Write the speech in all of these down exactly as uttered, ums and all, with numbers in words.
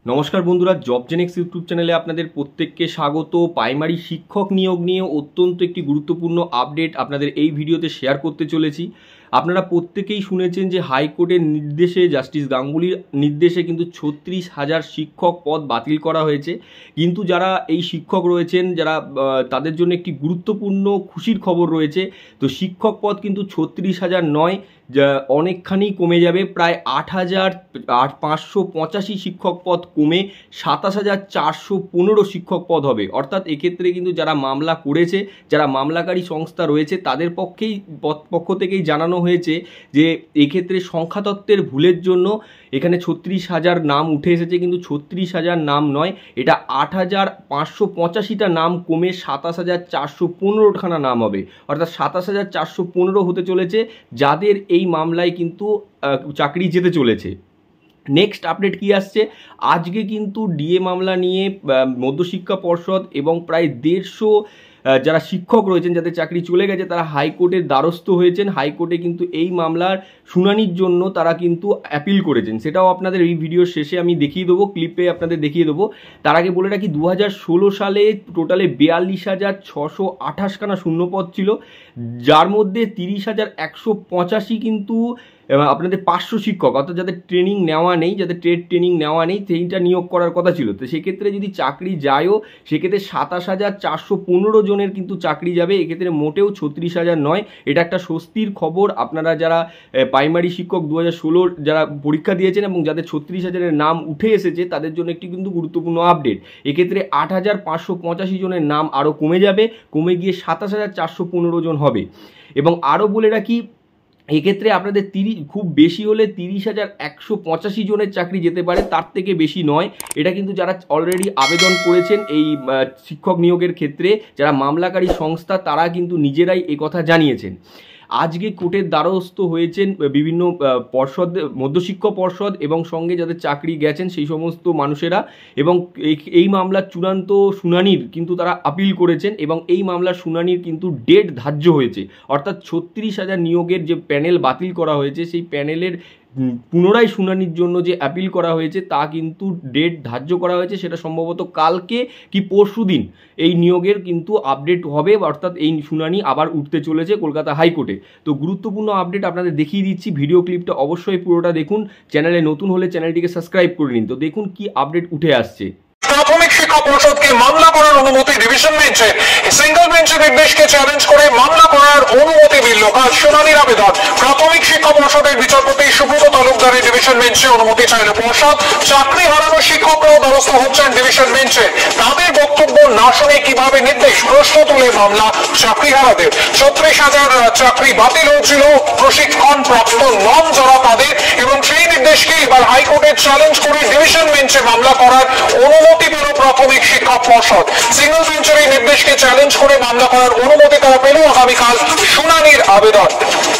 নমস্কার বন্ধুরা, জবজেনেক্স ইউটিউব চ্যানেলে আপনাদের প্রত্যেককে স্বাগত। প্রাইমারি শিক্ষক নিয়োগ নিয়ে অত্যন্ত একটি গুরুত্বপূর্ণ আপডেট আপনাদের এই ভিডিওতে শেয়ার করতে চলেছি। আপনারা প্রত্যেকেই শুনেছেন যে হাইকোর্টের নির্দেশে, জাস্টিস গাঙ্গুলির নির্দেশে কিন্তু ছত্রিশ হাজার শিক্ষক পদ বাতিল করা হয়েছে। কিন্তু যারা এই শিক্ষক রয়েছেন, যারা তাদের জন্য একটি গুরুত্বপূর্ণ খুশির খবর রয়েছে। তো শিক্ষক পদ কিন্তু ছত্রিশ হাজার নয়, যা অনেকখানি কমে যাবে। প্রায় আট হাজার আট পাঁচশো পঁচাশি শিক্ষক পদ কমে সাতাশ হাজার চারশো পনেরো শিক্ষক পদ হবে। অর্থাৎ এক্ষেত্রে কিন্তু যারা মামলা করেছে, যারা মামলাকারী সংস্থা রয়েছে, তাদের পক্ষেই পক্ষ থেকেই জানানো হয়েছে যে এক্ষেত্রে সংখ্যাতত্ত্বের ভুলের জন্য এখানে ছত্রিশ হাজার নাম উঠে এসেছে, কিন্তু ছত্রিশ হাজার নাম নয়, এটা আট হাজার পাঁচশো পঁচাশিটা নাম কমে সাতাশ হাজার চারশো পনেরোখানা নাম হবে। অর্থাৎ সাতাশ হাজার চারশো পনেরো হতে চলেছে যাদের এই মামলায় কিন্তু চাকরি যেতে চলেছে। নেক্সট আপডেট কি আসছে, আজকে কিন্তু ডিএ মামলা নিয়ে মধ্যশিক্ষা পর্ষদ এবং প্রায় দেড়শো যারা শিক্ষক রয়েছেন, যাদের চাকরি চলে গেছে, তারা হাইকোর্টের দ্বারস্থ হয়েছেন। হাইকোর্টে কিন্তু এই মামলার শুনানির জন্য তারা কিন্তু অ্যাপিল করেছেন। সেটাও আপনাদের এই ভিডিওর শেষে আমি দেখিয়ে দেবো, ক্লিপে আপনাদের দেখিয়ে দেবো। তার আগে বলে রাখি, দু হাজার ষোলো সালে টোটালে বিয়াল্লিশ হাজার ছশো আঠাশখানা শূন্যপদ ছিল, যার মধ্যে তিরিশ হাজার একশো পঁচাশি কিন্তু আপনাদের পাঁচশো শিক্ষক, অর্থাৎ যাদের ট্রেনিং নেওয়া নেই, যাদের ট্রেড ট্রেনিং নেওয়া নেই, সেইটা নিয়োগ করার কথা ছিল। তো সেক্ষেত্রে যদি চাকরি যায়ও, সেক্ষেত্রে সাতাশ হাজার চারশো পনেরো জনের কিন্তু চাকরি যাবে। এক্ষেত্রে মোটেও ছত্রিশ হাজার নয়। এটা একটা স্বস্তির খবর। আপনারা যারা প্রাইমারি শিক্ষক দু হাজার ষোলোর যারা পরীক্ষা দিয়েছেন এবং যাদের ছত্রিশ হাজারের নাম উঠে এসেছে, তাদের জন্য একটি কিন্তু গুরুত্বপূর্ণ আপডেট। এক্ষেত্রে আট হাজার পাঁচশো পঁচাশি জনের নাম আরও কমে যাবে, কমে গিয়ে সাতাশ হাজার চারশো পনেরো জন হবে। এবং আরও বলে রাখি, এক্ষেত্রে আপনাদের তিরিশ খুব বেশি হলে তিরিশ হাজার একশো পঁচাশি জনের চাকরি যেতে পারে, তার থেকে বেশি নয়। এটা কিন্তু যারা অলরেডি আবেদন করেছেন এই শিক্ষক নিয়োগের ক্ষেত্রে, যারা মামলাকারী সংস্থা, তারা কিন্তু নিজেরাই এ কথা জানিয়েছেন। আজকে কোর্টের দ্বারস্থ হয়েছেন বিভিন্ন পর্ষদ, মধ্যশিক্ষা পর্ষদ এবং সঙ্গে যাদের চাকরি গেছেন সেই সমস্ত মানুষেরা, এবং এই মামলার চূড়ান্ত শুনানির কিন্তু তারা আপিল করেছেন এবং এই মামলার শুনানির কিন্তু ডেট ধার্য হয়েছে। অর্থাৎ ছত্রিশ হাজার নিয়োগের যে প্যানেল বাতিল করা হয়েছে, সেই প্যানেলের পুনরায় শুনানির জন্য যে অ্যাপিল করা হয়েছে, তা কিন্তু ডেট ধার্য করা হয়েছে। সেটা সম্ভবত কালকে কি পরশু দিন এই নিয়োগের কিন্তু আপডেট হবে, অর্থাৎ এই শুনানি আবার উঠতে চলেছে কলকাতা হাইকোর্টে। তো গুরুত্বপূর্ণ আপডেট আপনাদের দেখিয়ে দিচ্ছি। ভিডিও ক্লিপটা অবশ্যই পুরোটা দেখুন। চ্যানেলে নতুন হলে চ্যানেলটিকে সাবস্ক্রাইব করে নিন। তো দেখুন কি আপডেট উঠে আসছে। প্রাথমিক শিক্ষা পর্ষদকে মামলা করার অনুমতি ডিভিশন বেঞ্চে, সিঙ্গেল বেঞ্চের নির্দেশকে চ্যালেঞ্জ করে মামলা করার অনুমতি দিল আজ শুনানির আবেদন। প্রাথমিক শিক্ষা পর্ষদের বিচারপতি সুব্রত তালুকদারের ডিভিশন বেঞ্চে অনুমতি চাইল পর্ষদ। চাকরি হারানো শিক্ষকরাও দ্বারস্থ হচ্ছেন ডিভিশন বেঞ্চে। তাদের বক্তব্য না শুনে কিভাবে নির্দেশ, প্রশ্ন তুলে মামলা চাকরি হারাদের। ছত্রিশ হাজার চাকরি বাতিল হয়েছিল, প্রশিক্ষণ প্রাপ্ত নন যারা তাদের, এবং সেই নির্দেশকে এবার হাইকোর্টের চ্যালেঞ্জ করে ডিভিশন বেঞ্চে মামলা করার অনুমতি পেল প্রাথমিক শিক্ষা পর্ষদ। সিঙ্গল বেঞ্চের এই নির্দেশকে চ্যালেঞ্জ করে মামলা করার অনুমতি তারা পেল। আগামীকাল শুনানির আবেদন।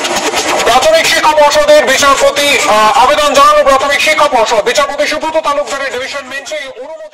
প্রাথমিক শিক্ষা পর্ষদের বিচারপতি আবেদন জানানো প্রাথমিক শিক্ষা পর্ষদ, বিচারপতি সুব্রত তালুকদারের ডিভিশন বেঞ্চে অনুমতি